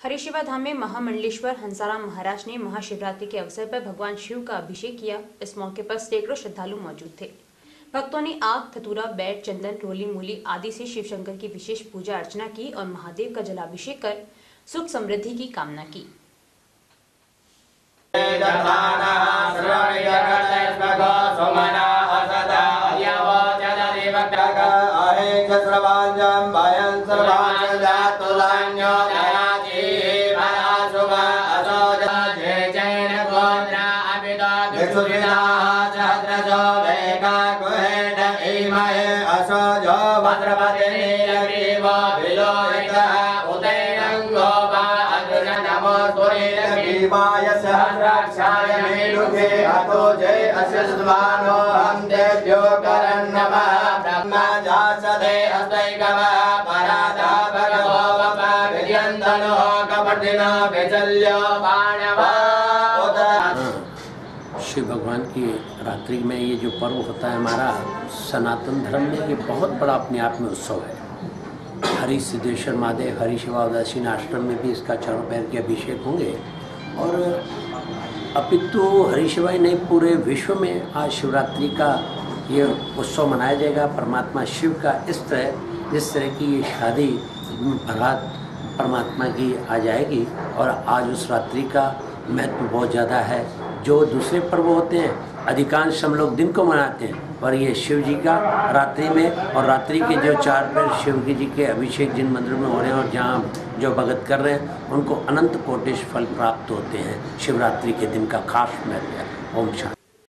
हरिशिवा धाम में महामंडलेश्वर हंसाराम महाराज ने महाशिवरात्रि के अवसर पर भगवान शिव का अभिषेक किया। इस मौके पर सैकड़ों श्रद्धालु मौजूद थे। भक्तों ने आग, धतूरा, बैट, चंदन, रोली मूली आदि से शिव शंकर की विशेष पूजा अर्चना की और महादेव का जलाभिषेक कर सुख समृद्धि की कामना की। शिव भगवान की रात्रि में ये जो पर्व होता है हमारा सनातन धर्म में, ये बहुत बड़ा अपने आप में उत्सव है। हरि सिद्धेश्वर महादेव हरिशिवा उदासीन आश्रम में भी इसका चारों पैर के अभिषेक होंगे और अपितु हरिशिवा ही नहीं पूरे विश्व में आज शिवरात्रि का ये उत्सव मनाया जाएगा। परमात्मा शिव का जिस तरह की ये शादी बारात परमात्मा की आ जाएगी और आज उस रात्रि का महत्व बहुत ज़्यादा है। जो दूसरे पर्व होते हैं अधिकांश हम लोग दिन को मनाते हैं और ये शिव जी का रात्रि में, और रात्रि के जो 4 पैर शिव जी के अभिषेक जिन मंदिरों में हो रहे हैं और जहाँ जो भगत कर रहे हैं उनको अनंत कोटिश फल प्राप्त होते हैं। शिवरात्रि के दिन का खास महत्व है। ओम शांति।